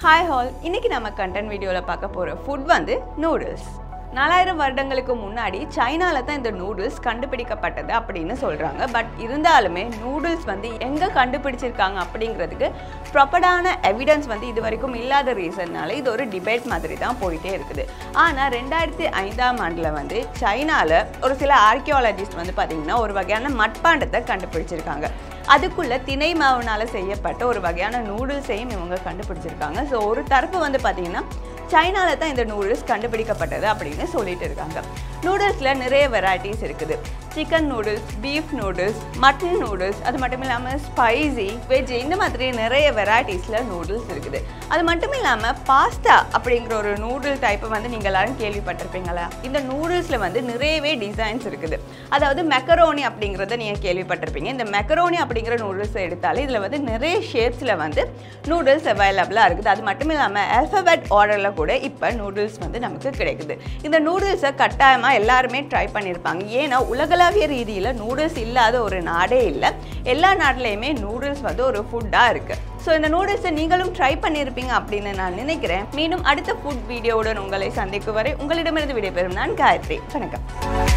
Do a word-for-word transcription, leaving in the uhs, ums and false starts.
Hi all, இன்னைக்கு நம்ம content வீடியோல பார்க்க போற ஃபுட் வந்து நூடுல்ஸ். நாலாயிரம் வருடங்களுக்கு முன்னாடி சைனால தான் இந்த நூடுல்ஸ் கண்டுபிடிக்கப்பட்டது அப்படினு சொல்றாங்க. பட் இருந்தாலுமே நூடுல்ஸ் வந்து எங்க கண்டுபிடிச்சிருக்காங்க அப்படிங்கிறதுக்கு ப்ராப்பரான எவிடன்ஸ் வந்து இதுவரைக்கும் இல்லாத ரீசன்னால இது ஒரு டிபேட் மாதிரி தான் போயிட்டே இருக்குது. ஆனா ரெண்டாயிரத்து ஐந்தாம் ஆண்டுல வந்து சைனால ஒரு சில ஆர்க்கியாலஜிஸ்ட் வந்து பாத்தீங்கன்னா ஒரு வகையான மட்பாண்டத்தை கண்டுபிடிச்சிருக்காங்க. அதுக்குள்ள திணை மாவுனால செய்யப்பட்ட ஒரு வகையான நூடுல்ஸையும் இவங்க கண்டுபிடிச்சிருக்காங்க. ஸோ ஒரு தரப்பு வந்து பார்த்தீங்கன்னா சைனால தான் இந்த நூடுல்ஸ் கண்டுபிடிக்கப்பட்டது அப்படின்னு சொல்லிட்டு இருக்காங்க. நூடுல்ஸில் நிறைய வெரைட்டிஸ் இருக்குது. Chicken noodles, beef noodles, mutton noodles, அது மட்டும் இல்லாமல் ஸ்பைசி, வெஜ், இந்த மாதிரி நிறைய வெரைட்டிஸில் நூடுல்ஸ் இருக்குது. அது மட்டும் இல்லாமல் பாஸ்தா அப்படிங்கிற ஒரு நூடுல் டைப்பை வந்து நீங்கள் எல்லாரும் கேள்விப்பட்டிருப்பீங்களா? இந்த நூடுல்ஸில் வந்து நிறையவே டிசைன்ஸ் இருக்குது. அதாவது மெக்கரோனி அப்படிங்கிறத நீங்கள் கேள்விப்பட்டிருப்பீங்க. இந்த மெக்கரோனி அப்படிங்கிற நூடுல்ஸை எடுத்தாலே இதில் வந்து நிறைய ஷேப்ஸில் வந்து நூடுல்ஸ் அவைலபிளாக இருக்குது. அது மட்டும் இல்லாமல் ஆல்ஃபபெட் ஆர்டரில் கூட இப்போ நூடுல்ஸ் வந்து நமக்கு கிடைக்குது. இந்த நூடுல்ஸை கட்டாயமாக எல்லாருமே ட்ரை பண்ணியிருப்பாங்க. ஏன்னா உலகளாவிய ரீதியில் நூடுல்ஸ் இல்லாத ஒரு நாடே இல்லை. எல்லா நாட்டிலையுமே நூடுல்ஸ் வந்து ஒரு ஃபுட்டாக இருக்குது. ஸோ இந்த நூடுல்ஸை நீங்களும் ட்ரை பண்ணியிருப்பீங்க அப்படின்னு நான் நினைக்கிறேன். மீண்டும் அடுத்த ஃபுட் வீடியோவுடன் உங்களை சந்திக்கும் வரை உங்களிடமிருந்து விடைபெறும் நான் காயத்ரி. வணக்கம்.